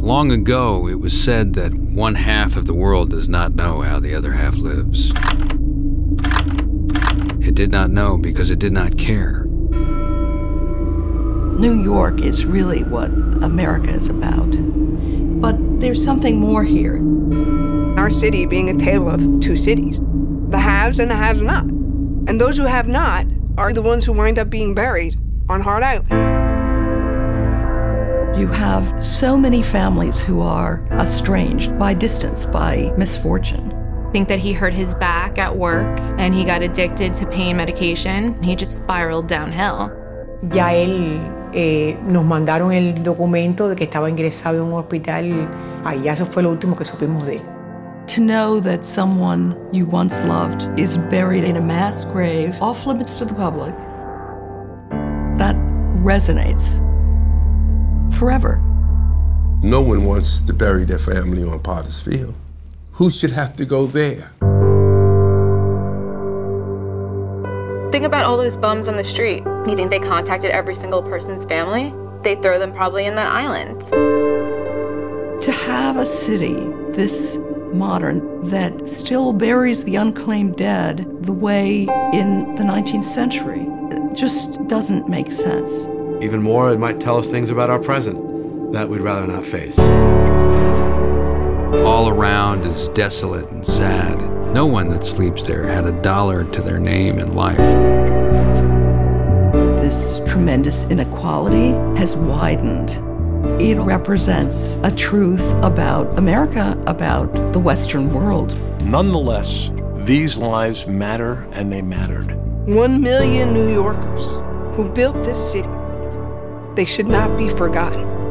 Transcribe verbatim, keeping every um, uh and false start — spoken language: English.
Long ago, it was said that one half of the world does not know how the other half lives. It did not know because it did not care. New York is really what America is about. But there's something more here. Our city being a tale of two cities, the haves and the have-not. And those who have not are the ones who wind up being buried on Hard Island. You have so many families who are estranged by distance, by misfortune. I think that he hurt his back at work and he got addicted to pain medication. He just spiraled downhill. Ya él, eh, nos mandaron el documento de que estaba ingresado en un hospital. Ahí eso fue lo último que supimos de él. To know that someone you once loved is buried in a mass grave off limits to the public, that resonates forever. No one wants to bury their family on Potter's Field. Who should have to go there? Think about all those bums on the street. You think they contacted every single person's family? They throw them probably in that island. To have a city this modern that still buries the unclaimed dead the way in the nineteenth century, it just doesn't make sense. Even more, it might tell us things about our present that we'd rather not face. All around is desolate and sad. No one that sleeps there had a dollar to their name in life. This tremendous inequality has widened. It represents a truth about America, about the Western world. Nonetheless, these lives matter, and they mattered. One million New Yorkers who built this city. They should not be forgotten.